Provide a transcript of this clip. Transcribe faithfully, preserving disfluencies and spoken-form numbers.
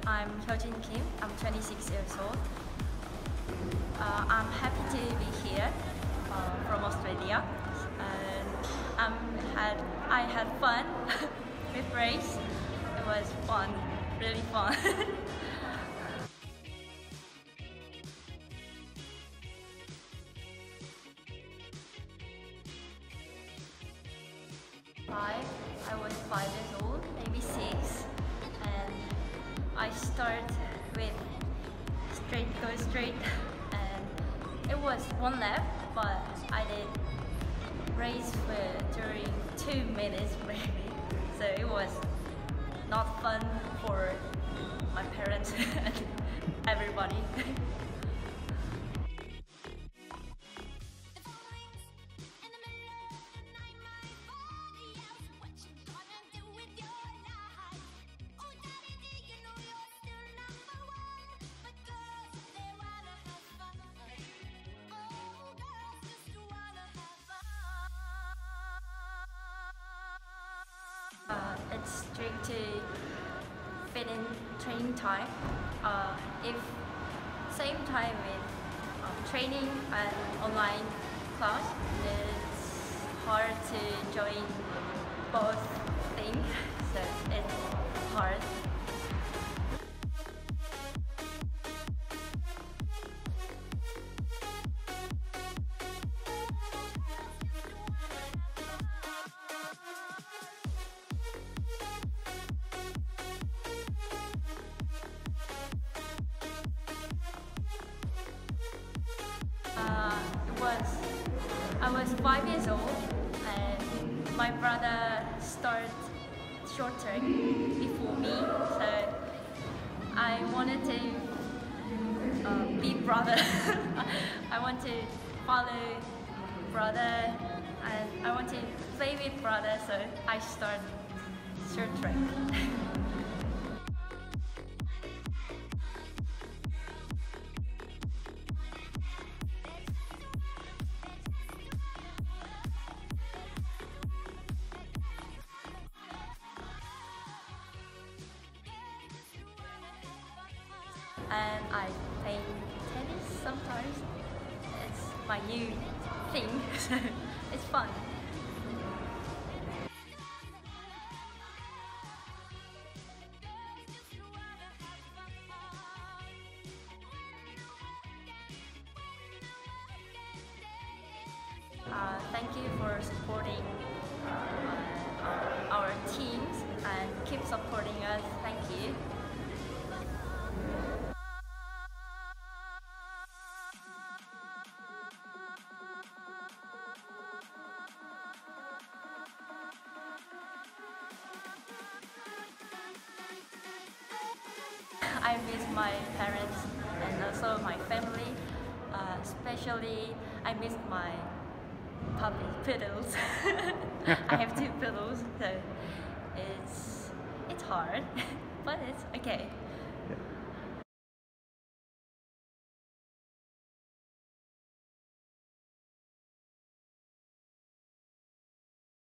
I'm Hyojin Kim. I'm twenty-six years old. Uh, I'm happy to be here uh, from Australia, and I'm had I had fun with race. It was fun, really fun. Five. I was five years old, maybe six, and I start with straight go straight, and it was one lap, but I did race for during two minutes maybe, so it was not fun for my parents and everybody. Uh, it's strict to fit in training time. Uh, if same time with um, training and online class, it's hard to join both things, so it's hard. Uh, it was I was five years old, and my brother started short track before me, so I wanted to uh, be brother. I want to follow brother, and I want to play with brother, so I start short track. And I play tennis sometimes. It's my new thing, so it's fun. Uh, thank you for supporting uh, our teams and keep supporting us. Thank you. I miss my parents and also my family. Uh, especially, I miss my puppy poodles. I have two poodles, so it's it's hard, but it's okay.